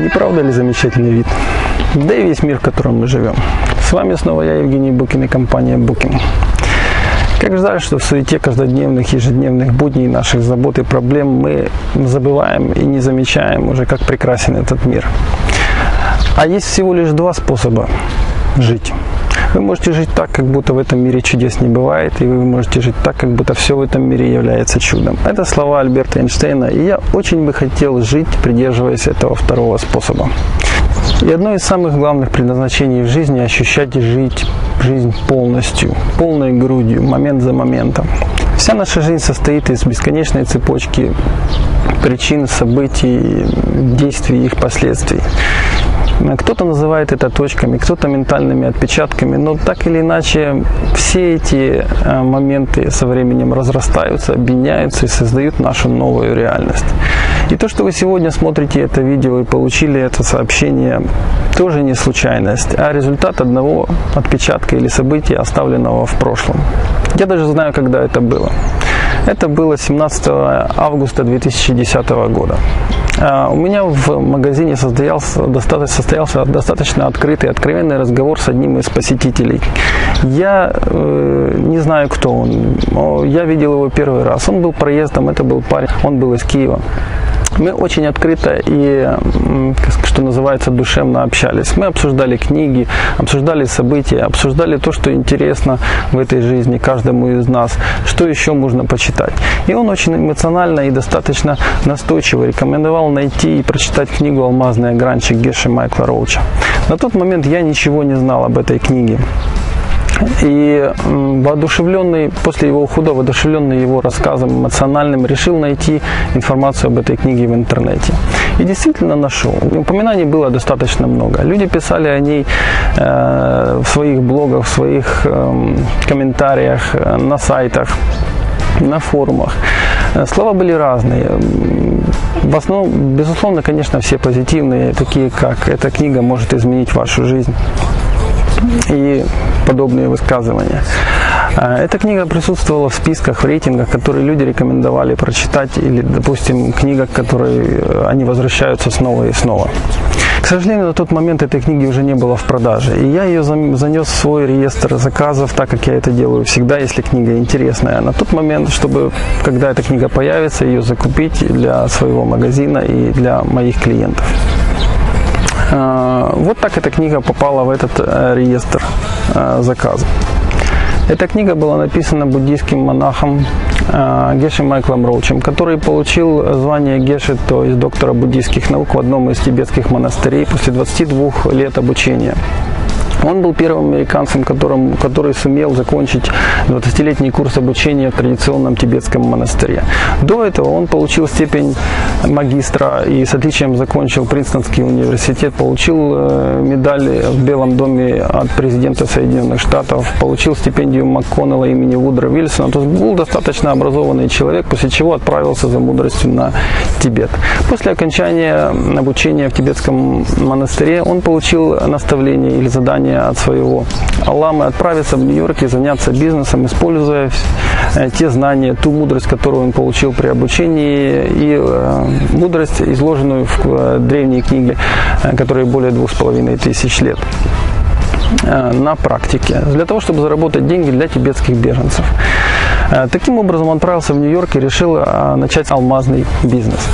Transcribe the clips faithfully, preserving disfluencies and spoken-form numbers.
Не правда ли замечательный вид? Да и весь мир, в котором мы живем. С вами снова я, Евгений Букин, и компания Booking. Как жаль, что в суете каждодневных, ежедневных будней, наших забот и проблем мы забываем и не замечаем уже, как прекрасен этот мир. А есть всего лишь два способа жить. Вы можете жить так, как будто в этом мире чудес не бывает, и вы можете жить так, как будто все в этом мире является чудом. Это слова Альберта Эйнштейна, и я очень бы хотел жить, придерживаясь этого второго способа. И одно из самых главных предназначений в жизни – ощущать и жить жизнь полностью, полной грудью, момент за моментом. Вся наша жизнь состоит из бесконечной цепочки причин, событий, действий и их последствий. Кто-то называет это точками, кто-то ментальными отпечатками, но так или иначе все эти моменты со временем разрастаются, объединяются и создают нашу новую реальность. И то, что вы сегодня смотрите это видео и получили это сообщение, тоже не случайность, а результат одного отпечатка или события, оставленного в прошлом. Я даже знаю, когда это было. Это было семнадцатого августа две тысячи десятого года. У меня в магазине состоялся достаточно, состоялся достаточно открытый, откровенный разговор с одним из посетителей. Я э, не знаю, кто он. Я видел его первый раз. Он был проездом, это был парень, он был из Киева. Мы очень открыто и, что называется, душевно общались. Мы обсуждали книги, обсуждали события, обсуждали то, что интересно в этой жизни каждому из нас, что еще можно почитать. И он очень эмоционально и достаточно настойчиво рекомендовал найти и прочитать книгу «Алмазный огранчик» Геши Майкла Роуча. На тот момент я ничего не знал об этой книге. И воодушевленный, после его ухода, воодушевленный его рассказом эмоциональным, решил найти информацию об этой книге в интернете. И действительно нашел. Упоминаний было достаточно много. Люди писали о ней э, в своих блогах, в своих э, комментариях, э, на сайтах, на форумах. Слова были разные. В основном, безусловно, конечно, все позитивные, такие как «эта книга может изменить вашу жизнь» и подобные высказывания. Эта книга присутствовала в списках, в рейтингах, которые люди рекомендовали прочитать, или, допустим, книга, к которой они возвращаются снова и снова. К сожалению, на тот момент этой книги уже не было в продаже, и я ее занес в свой реестр заказов, так как я это делаю всегда, если книга интересная. На тот момент, чтобы, когда эта книга появится, ее закупить для своего магазина и для моих клиентов. Вот так эта книга попала в этот реестр заказов. Эта книга была написана буддийским монахом Геши Майклом Роучем, который получил звание Геши, то есть доктора буддийских наук, в одном из тибетских монастырей после двадцати двух лет обучения. Он был первым американцем, которым, который сумел закончить двадцатилетний курс обучения в традиционном тибетском монастыре. До этого он получил степень магистра и с отличием закончил Принстонский университет, получил медаль в Белом доме от президента Соединенных Штатов, получил стипендию МакКоннелла имени Вудро Вильсона. То есть был достаточно образованный человек, после чего отправился за мудростью на Тибет. После окончания обучения в тибетском монастыре он получил наставление или задание от своего ламы отправиться в Нью-Йорк и заняться бизнесом, используя те знания, ту мудрость, которую он получил при обучении, и э, мудрость, изложенную в э, древней книге, э, которой более двух с половиной тысяч лет, э, на практике, для того, чтобы заработать деньги для тибетских беженцев. Э, таким образом, он отправился в Нью-Йорк и решил э, начать алмазный бизнес.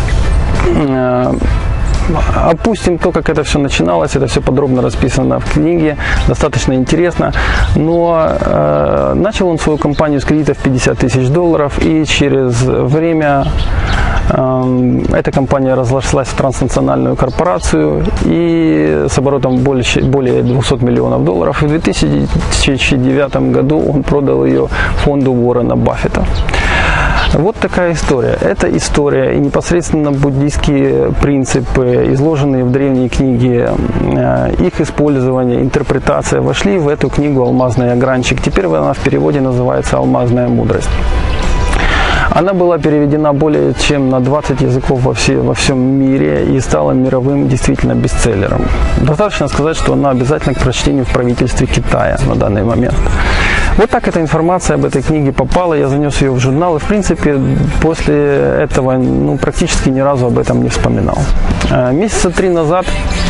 Э, Опустим то, как это все начиналось, это все подробно расписано в книге, достаточно интересно, но э, начал он свою компанию с кредитов пятьдесят тысяч долларов, и через время э, эта компания разрослась в транснациональную корпорацию и с оборотом более, более двухсот миллионов долларов, и в две тысячи девятом году он продал ее фонду Уоррена Баффета. Вот такая история. Это история и непосредственно буддийские принципы, изложенные в древней книге, их использование, интерпретация вошли в эту книгу «Алмазный огранчик». Теперь она в переводе называется «Алмазная мудрость». Она была переведена более чем на двадцать языков во, все, во всем мире и стала мировым действительно бестселлером. Достаточно сказать, что она обязательна к прочтению в правительстве Китая на данный момент. Вот так эта информация об этой книге попала, я занес ее в журнал, и в принципе после этого ну, практически ни разу об этом не вспоминал. Месяца три назад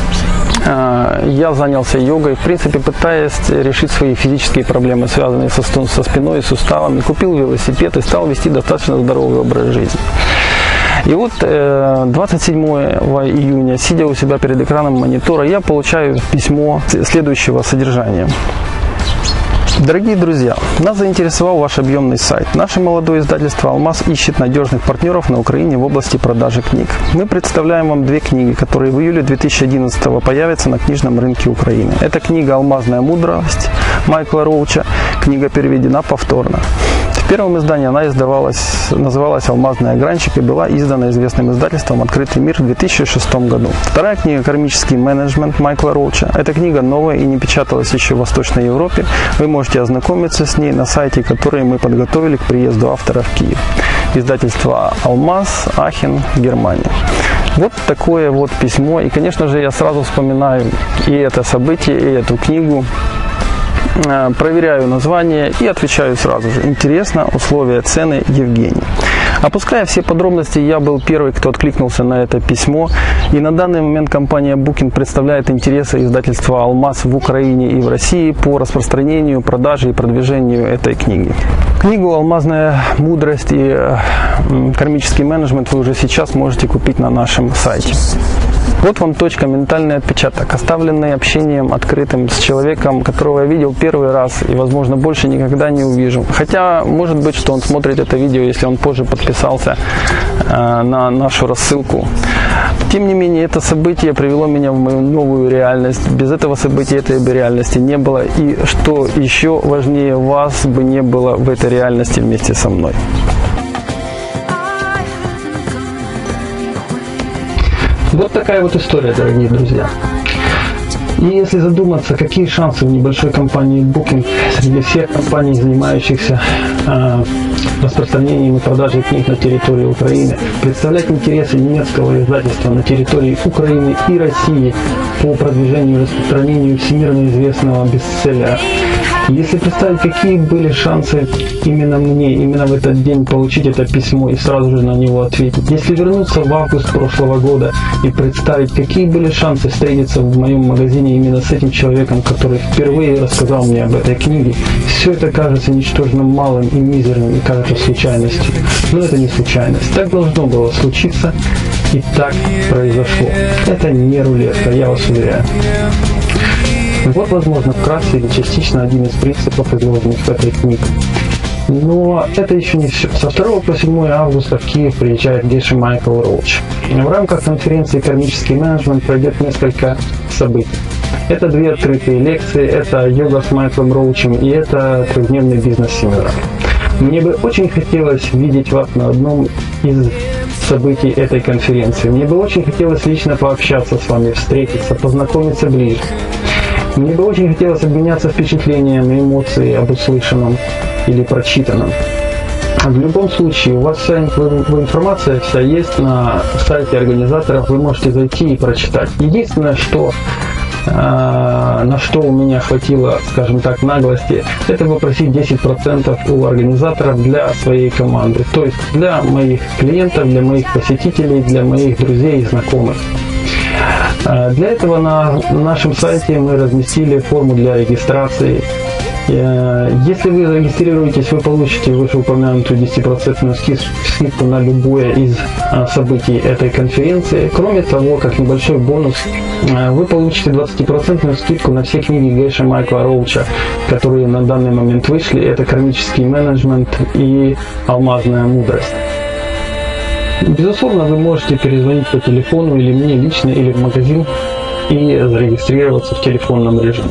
я занялся йогой, в принципе, пытаясь решить свои физические проблемы, связанные со, со спиной и суставами. Купил велосипед и стал вести достаточно здоровый образ жизни. И вот двадцать седьмого июня, сидя у себя перед экраном монитора, я получаю письмо следующего содержания. Дорогие друзья, нас заинтересовал ваш объемный сайт. Наше молодое издательство «Алмаз» ищет надежных партнеров на Украине в области продажи книг. Мы представляем вам две книги, которые в июле две тысячи одиннадцатого появятся на книжном рынке Украины. Это книга «Алмазная мудрость» Майкла Роуча. Книга переведена повторно. В первом издании она издавалась, называлась «Алмазный огранчик» и была издана известным издательством «Открытый мир» в две тысячи шестом году. Вторая книга «Кармический менеджмент» Майкла Роуча. Эта книга новая и не печаталась еще в Восточной Европе. Вы можете ознакомиться с ней на сайте, который мы подготовили к приезду автора в Киев. Издательство «Алмаз», Ахен, Германия. Вот такое вот письмо. И, конечно же, я сразу вспоминаю и это событие, и эту книгу. Проверяю название и отвечаю сразу же. Интересно, условия, цены, Евгений. Опуская все подробности, я был первый, кто откликнулся на это письмо. И на данный момент компания Booking представляет интересы издательства «Алмаз» в Украине и в России по распространению, продаже и продвижению этой книги. Книгу «Алмазная мудрость» и «Кармический менеджмент» вы уже сейчас можете купить на нашем сайте. Вот вам точка, ментальный отпечаток, оставленный общением открытым с человеком, которого я видел первый раз и, возможно, больше никогда не увижу. Хотя, может быть, что он смотрит это видео, если он позже подписался э, на нашу рассылку. Тем не менее, это событие привело меня в мою новую реальность. Без этого события этой бы реальности не было. И, что еще важнее, вас бы не было в этой реальности вместе со мной. Вот такая вот история, дорогие друзья. И если задуматься, какие шансы в небольшой компании Booking среди всех компаний, занимающихся э, распространением и продажей книг на территории Украины, представлять интересы немецкого издательства на территории Украины и России по продвижению и распространению всемирно известного бестселлера. Если представить, какие были шансы именно мне, именно в этот день получить это письмо и сразу же на него ответить. Если вернуться в август прошлого года и представить, какие были шансы встретиться в моем магазине именно с этим человеком, который впервые рассказал мне об этой книге, все это кажется ничтожно малым и мизерным и кажется случайностью. Но это не случайность. Так должно было случиться, и так произошло. Это не рулетка, я вас уверяю. Вот, возможно, вкратце или частично один из принципов, изложенных в этой книге. Но это еще не все. Со второго по седьмое августа в Киев приезжает Гейша Майкл Роуч. В рамках конференции «Кармический менеджмент» пройдет несколько событий. Это две открытые лекции, это йога с Майклом Роучем и это трехдневный бизнес-семинар. Мне бы очень хотелось видеть вас на одном из событий этой конференции. Мне бы очень хотелось лично пообщаться с вами, встретиться, познакомиться ближе. Мне бы очень хотелось обменяться впечатлениями, эмоциями об услышанном или прочитанном. В любом случае, у вас вся информация вся есть на сайте организаторов, вы можете зайти и прочитать. Единственное, что, э, на что у меня хватило, скажем так, наглости, это попросить десять процентов у организаторов для своей команды. То есть для моих клиентов, для моих посетителей, для моих друзей и знакомых. Для этого на нашем сайте мы разместили форму для регистрации. Если вы зарегистрируетесь, вы получите вышеупомянутую десятипроцентную скидку на любое из событий этой конференции. Кроме того, как небольшой бонус, вы получите двадцатипроцентную скидку на все книги Гейша Майкла Роуча, которые на данный момент вышли. Это «Кармический менеджмент» и «Алмазная мудрость». Безусловно, вы можете перезвонить по телефону или мне лично, или в магазин и зарегистрироваться в телефонном режиме.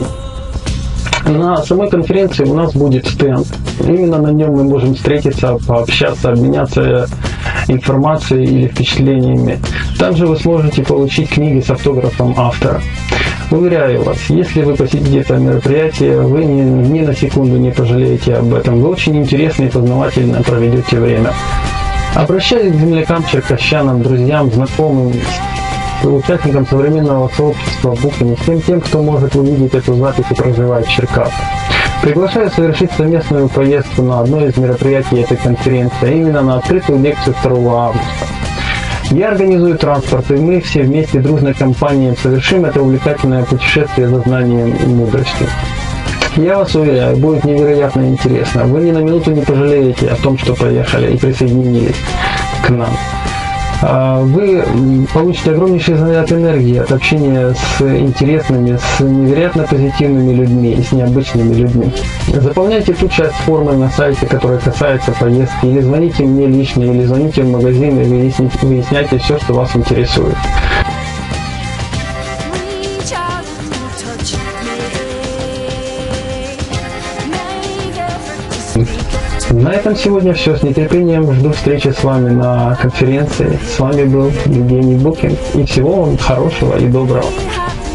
На самой конференции у нас будет стенд. Именно на нем мы можем встретиться, пообщаться, обменяться информацией или впечатлениями. Также вы сможете получить книги с автографом автора. Уверяю вас, если вы посетите это мероприятие, вы ни, ни на секунду не пожалеете об этом. Вы очень интересно и познавательно проведете время. Обращаюсь к землякам, черкащанам, друзьям, знакомым, участникам современного сообщества Booking, всем тем, кто может увидеть эту запись и проживает в Черкасах. Приглашаю совершить совместную поездку на одно из мероприятий этой конференции, а именно на открытую лекцию второго августа. Я организую транспорт, и мы все вместе дружной компанией совершим это увлекательное путешествие за знанием и мудростью. Я вас уверяю, будет невероятно интересно. Вы ни на минуту не пожалеете о том, что поехали и присоединились к нам. Вы получите огромнейший заряд энергии от общения с интересными, с невероятно позитивными людьми и с необычными людьми. Заполняйте ту часть формы на сайте, которая касается поездки, или звоните мне лично, или звоните в магазин и выясните, выясняйте все, что вас интересует. На этом сегодня все. С нетерпением жду встречи с вами на конференции. С вами был Евгений Букин. И всего вам хорошего и доброго.